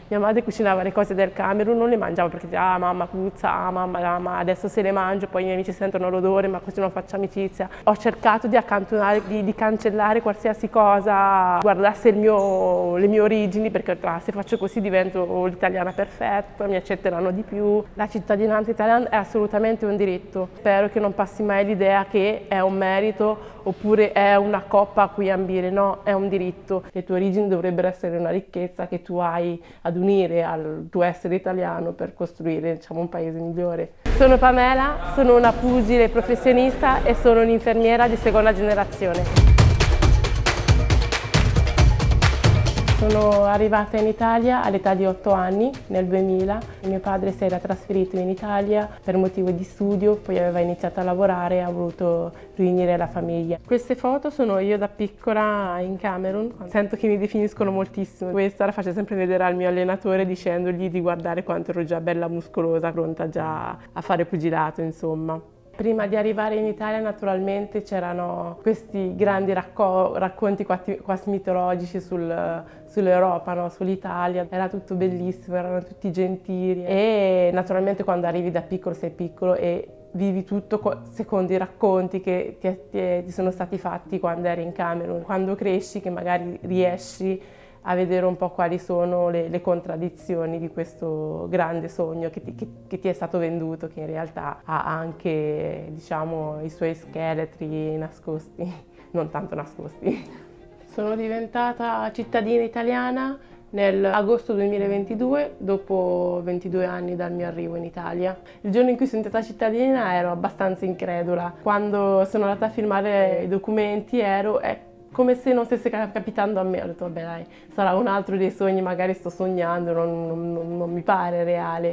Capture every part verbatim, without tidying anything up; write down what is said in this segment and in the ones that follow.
Mia madre cucinava le cose del Camerun, non le mangiavo perché diceva, ah mamma puzza, ah mamma, ah, ma adesso se le mangio, poi i miei amici sentono l'odore, ma così non faccio amicizia. Ho cercato di accantonare, di, di cancellare qualsiasi cosa guardasse il mio, le mie origini, perché ah, se faccio così divento l'italiana perfetta, mi accetteranno di più. La cittadinanza italiana è assolutamente un diritto. Spero che non passi mai l'idea che è un merito oppure è una coppa a cui ambire, no, è un diritto. Le tue origini dovrebbero essere una ricchezza che tu hai ad unire al tuo essere italiano per costruire, diciamo, un paese migliore. Sono Pamela, sono una pugile professionista e sono un'infermiera di seconda generazione. Sono arrivata in Italia all'età di otto anni, nel duemila. Mio padre si era trasferito in Italia per motivo di studio, poi aveva iniziato a lavorare e ha voluto riunire la famiglia. Queste foto sono io da piccola in Camerun. Sento che mi definiscono moltissimo. Questa la faccio sempre vedere al mio allenatore dicendogli di guardare quanto ero già bella muscolosa, pronta già a fare pugilato, insomma. Prima di arrivare in Italia naturalmente c'erano questi grandi racco racconti quasi mitologici sul, sull'Europa, no? Sull'Italia. Era tutto bellissimo, erano tutti gentili e naturalmente quando arrivi da piccolo sei piccolo e vivi tutto secondo i racconti che ti, ti, ti sono stati fatti quando eri in Camerun. Quando cresci che magari riesci a vedere un po' quali sono le, le contraddizioni di questo grande sogno che ti, che, che ti è stato venduto, che in realtà ha anche, diciamo, i suoi scheletri nascosti, non tanto nascosti. Sono diventata cittadina italiana nell'agosto duemilaventidue, dopo ventidue anni dal mio arrivo in Italia. Il giorno in cui sono diventata cittadina ero abbastanza incredula. Quando sono andata a firmare i documenti ero... Eh, come se non stesse capitando a me. Ho detto vabbè dai, sarà un altro dei sogni, magari sto sognando, non, non, non mi pare reale.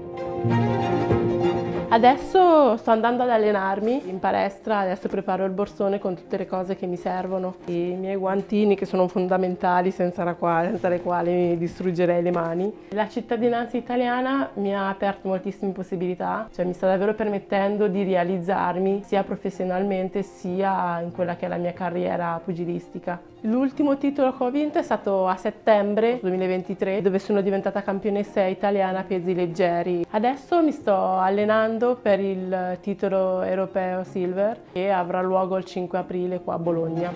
Adesso sto andando ad allenarmi in palestra, adesso preparo il borsone con tutte le cose che mi servono, i miei guantini che sono fondamentali, senza, la quale, senza le quali mi distruggerei le mani. La cittadinanza italiana mi ha aperto moltissime possibilità, cioè mi sta davvero permettendo di realizzarmi sia professionalmente sia in quella che è la mia carriera pugilistica. L'ultimo titolo che ho vinto è stato a settembre duemilaventitré, dove sono diventata campionessa italiana pesi leggeri. Adesso mi sto allenando per il titolo europeo Silver che avrà luogo il cinque aprile qua a Bologna.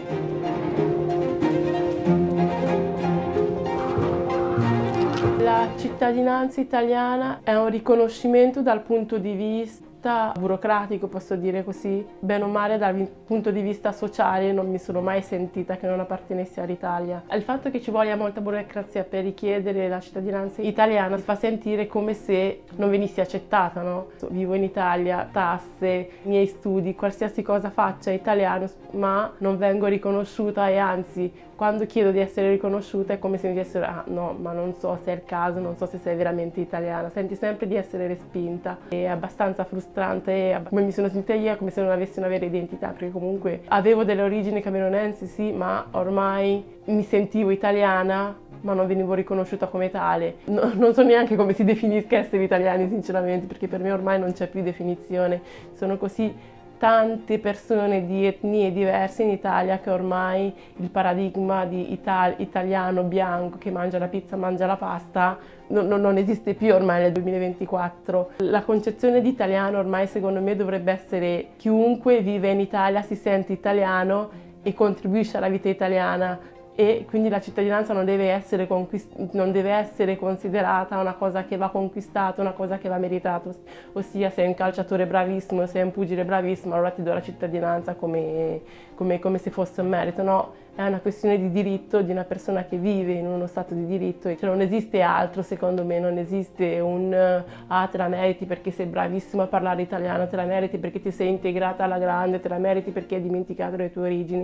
La cittadinanza italiana è un riconoscimento dal punto di vista burocratico, posso dire così. Bene o male dal punto di vista sociale non mi sono mai sentita che non appartenessi all'Italia. Il fatto che ci voglia molta burocrazia per richiedere la cittadinanza italiana mi fa sentire come se non venissi accettata, no? Vivo in Italia, tasse, miei studi, qualsiasi cosa faccia è italiano, ma non vengo riconosciuta e anzi quando chiedo di essere riconosciuta è come se mi dissero ah no, ma non so se è il caso, non so se sei veramente italiana. Senti sempre di essere respinta. È abbastanza frustrante e come mi sono sentita io, come se non avessi una vera identità, perché comunque avevo delle origini camerunensi, sì, ma ormai mi sentivo italiana, ma non venivo riconosciuta come tale. No, non so neanche come si definisca essere italiani, sinceramente, perché per me ormai non c'è più definizione. Sono così tante persone di etnie diverse in Italia che ormai il paradigma di itali italiano bianco che mangia la pizza, mangia la pasta, non, non esiste più ormai nel duemilaventiquattro. La concezione di italiano ormai secondo me dovrebbe essere chiunque vive in Italia, si sente italiano e contribuisce alla vita italiana. E quindi la cittadinanza non deve, essere non deve essere considerata una cosa che va conquistata, una cosa che va meritata, ossia sei un calciatore bravissimo, sei un pugile bravissimo, allora ti do la cittadinanza come, come, come se fosse un merito, no? È una questione di diritto di una persona che vive in uno stato di diritto, cioè non esiste altro secondo me, non esiste un ah te la meriti perché sei bravissimo a parlare italiano, te la meriti perché ti sei integrata alla grande, te la meriti perché hai dimenticato le tue origini.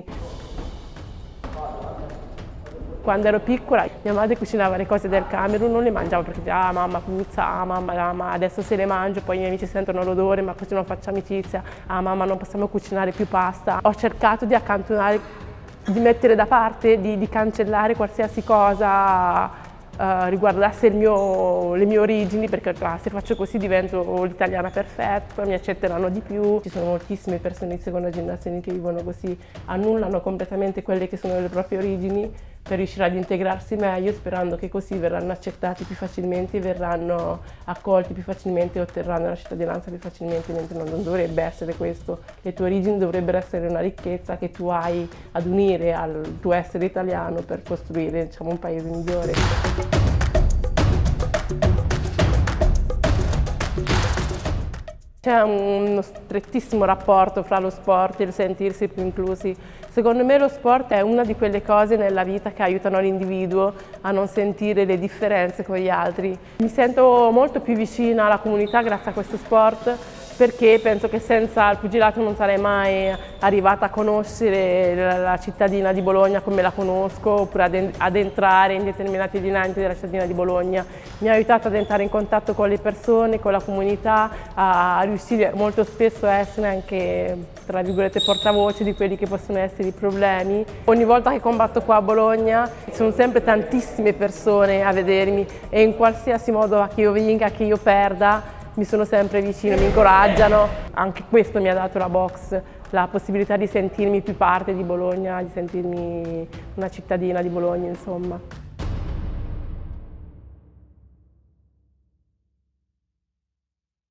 Quando ero piccola mia madre cucinava le cose del Camerun, non le mangiavo perché diceva ah mamma puzza, ah mamma, ma adesso se le mangio, poi i miei amici sentono l'odore, ma così non faccio amicizia, ah mamma non possiamo cucinare più pasta. Ho cercato di accantonare, di mettere da parte, di, di cancellare qualsiasi cosa Uh, riguardasse il mio, le mie origini, perché ah, se faccio così divento l'italiana perfetta, mi accetteranno di più. Ci sono moltissime persone di seconda generazione che vivono così, annullano completamente quelle che sono le proprie origini per riuscire ad integrarsi meglio, sperando che così verranno accettati più facilmente, verranno accolti più facilmente e otterranno la cittadinanza più facilmente, mentre non dovrebbe essere questo. Le tue origini dovrebbero essere una ricchezza che tu hai ad unire al tuo essere italiano per costruire, diciamo, un paese migliore. C'è uno strettissimo rapporto fra lo sport e il sentirsi più inclusi. Secondo me lo sport è una di quelle cose nella vita che aiutano l'individuo a non sentire le differenze con gli altri. Mi sento molto più vicina alla comunità grazie a questo sport, perché penso che senza il pugilato non sarei mai arrivata a conoscere la cittadina di Bologna come la conosco, oppure ad entrare in determinati dinamiche della cittadina di Bologna. Mi ha aiutato ad entrare in contatto con le persone, con la comunità, a riuscire molto spesso a essere anche, tra virgolette, portavoce di quelli che possono essere i problemi. Ogni volta che combatto qua a Bologna ci sono sempre tantissime persone a vedermi e in qualsiasi modo, che io vinca, che io perda, mi sono sempre vicino, mi incoraggiano. Anche questo mi ha dato la box, la possibilità di sentirmi più parte di Bologna, di sentirmi una cittadina di Bologna, insomma.